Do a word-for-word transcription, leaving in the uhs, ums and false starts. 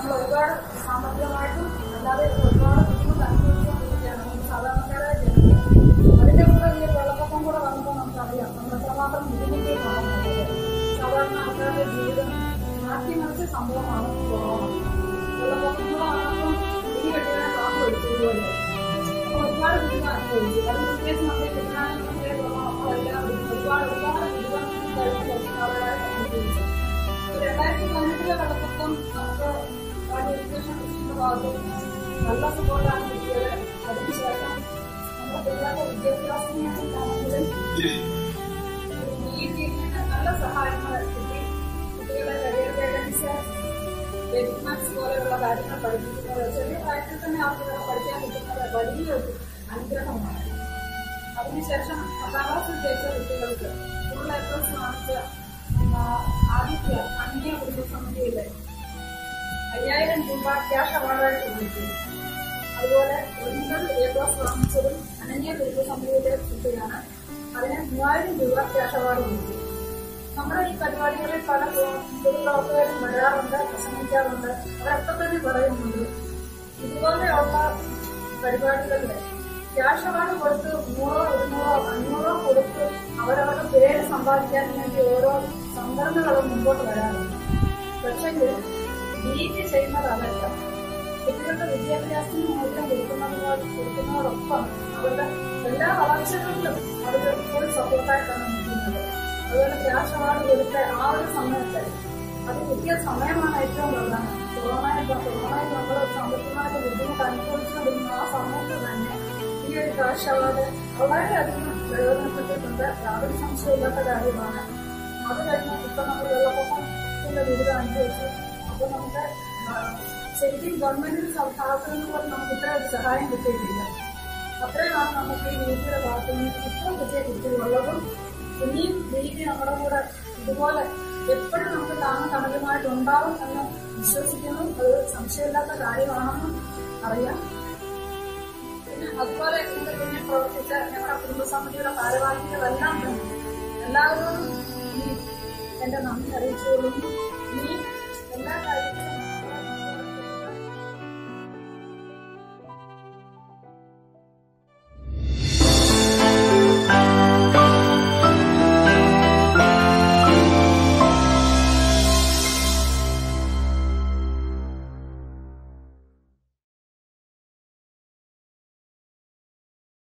നമ്മൾ ഒരുപാട് സാമ്പത്തികമായിട്ടും അല്ലാതെ ഒരുപാട് ബുദ്ധിമുട്ട് അനുഭവിച്ചുകൊണ്ടിരിക്കുകയാണ് നമുക്ക് സാധാരണക്കാരായ ജനങ്ങൾ. അതിന്റെ കൂടെ ഈ വെള്ളപ്പൊക്കം കൂടെ വന്നപ്പോൾ നമുക്കറിയാം നമ്മൾ എത്രമാത്രം ബുദ്ധിമുട്ടിയിട്ടാണ് സാധാരണ ആൾക്കാരുടെ ജീവിതം മാറ്റിമറിച്ച സംഭവമാണ് കൊറോണ. വെള്ളപ്പൊക്കം കൂടെ വന്നപ്പോൾ ഈ കെട്ടിയാൽ പാമ്പ് എടുത്തുകൊണ്ടുവല്ലോ ഒരുപാട് ബുദ്ധിമുട്ട് അനുഭവിച്ചു. അത് പ്രത്യേകിച്ച് നമ്മുടെ കിട്ടാനുള്ള നമ്മളെല്ലാം ഒരുപാട് ഒരുപാട് ദുരിതം കഴിഞ്ഞ കുറച്ചുനാളുകളായിട്ട് അനുഭവിച്ചു. രണ്ടായിരത്തി പതിനെട്ടിലെ വെള്ളപ്പൊക്കം നമുക്ക് എഡ്യൂക്കേഷൻ സിസ്റ്റത്തിന്റെ ഭാഗത്തും നല്ല സപ്പോർട്ടാണ് കിട്ടിയത്. അതിനുശേഷം നമ്മുടെ പിള്ളേരുടെ വിദ്യാഭ്യാസത്തിനാണെങ്കിലും ഈ ടീമിന് നല്ല സഹായങ്ങൾ കിട്ടി. കുട്ടികളെ കരിയർ ഗൈഡൻസ്, ബേസിക് പോലെയുള്ള കാര്യങ്ങൾ പഠിപ്പിക്കുന്നത് ചെറിയ പ്രായത്തിൽ തന്നെ അവർക്ക് പഠിക്കാൻ കിട്ടുന്നത് വലിയൊരു അനുഗ്രഹമാണ്. അതിനുശേഷം പത്താം ക്ലാസ്സിൽ ജയിച്ച കുട്ടികൾക്ക് ഫുൾ എ പ്ലസ് വാങ്ങിച്ച ആദിത്യ അന്യ കുടുംബ സമിതിയിലെ അയ്യായിരം രൂപ ക്യാഷ് അവാർഡായിട്ട് കൊടുത്തു. അതുപോലെ ഒൻപത് എ പ്ലസ് വാങ്ങിച്ചതും അനന്യ കുടുംബ സമിതിയിലെ കുട്ടിയാണ്. അതിന് മൂവായിരം രൂപ ക്യാഷ് അവാർഡ് കൊടുത്തു. നമ്മുടെ ഈ പരിപാടികളിൽ പല പൊതുപ്രവർത്തകരും വരാറുണ്ട്, പ്രസംഗിക്കാറുണ്ട്. അവരൊക്കെ തന്നെ പറയുന്നുണ്ട് ഇതുപോലെയുള്ള പരിപാടികളിൽ ക്യാഷ് അവാർഡ് കൊടുത്ത് നൂറോ ഇരുന്നൂറോ അഞ്ഞൂറോ കൊടുത്ത് അവരവരുടെ പേര് സമ്പാദിക്കാൻ വേണ്ടി ഓരോ സംഘടനകളും മുമ്പോട്ട് വരാറുണ്ട്. പക്ഷെങ്കിൽ നീതി ചെയ്യുന്നത് അതല്ല. കുട്ടികളുടെ വിദ്യാഭ്യാസത്തിന് മൂല്യം കൊടുക്കുന്നതുപോലെ കൊടുക്കുന്നതോടൊപ്പം അവരുടെ എല്ലാ വളർച്ചകളിലും അവർ ഫുൾ സപ്പോർട്ടായിട്ടാണ് നിൽക്കുന്നത്. അതുപോലെ ക്യാഷ് അവാർഡ് കൊടുത്ത ആ ഒരു സമയത്ത് അത് കിട്ടിയ സമയമാണ് ഏറ്റവും പ്രധാനം. കൊറോണ കൊറോണയിൽ നമ്മൾ സാമ്പത്തികമായിട്ട് ബുദ്ധിമുട്ട് അനുഭവിച്ചുകൊണ്ടിരുന്ന ആ സമയത്ത് തന്നെ ഈ ഒരു ക്യാഷ് അവാർഡ് വളരെയധികം പ്രയോജനപ്പെട്ടിട്ടുണ്ട്. യാതൊരു സംശയമില്ലാത്ത കാര്യമാണ്. അത് കഴിഞ്ഞ് ഇപ്പൊ നമ്മൾ വെള്ളപ്പൊക്കത്തിന്റെ ദുരിതം അനുഭവിച്ചു. അപ്പൊ നമുക്ക് ശരിക്കും ഗവൺമെന്റിന്റെ ഭാഗത്തു നിന്ന് പോലും നമുക്ക് ഇത്ര ഒരു സഹായം കിട്ടിയിട്ടില്ല. അത്രയുമാണ് നമുക്ക് ഈ നീതിയുടെ ഭാഗത്തു നിന്ന് ഇത്രയും കിട്ടിയ കുട്ടികളുള്ളതും ഇനിയും നീതി നമ്മുടെ കൂടെ ഇതുപോലെ എപ്പോഴും നമുക്ക് താങ്ങും തണലുമായിട്ടുണ്ടാവും എന്ന് വിശ്വസിക്കുന്നു. അത് സംശയമില്ലാത്ത കാര്യമാണെന്നും അറിയാം. പിന്നെ അതുപോലെ ഇതിന്റെ പിന്നെ പ്രവർത്തിച്ച ഞങ്ങളുടെ കുടുംബസമിതിയുടെ ഭാരവാഹികളെല്ലാം തന്നെ എല്ലാവരോടും ഈ എന്റെ നന്ദി അറിയിച്ചുകൊള്ളുന്നു. ഇനി എല്ലാ കാര്യത്തിലും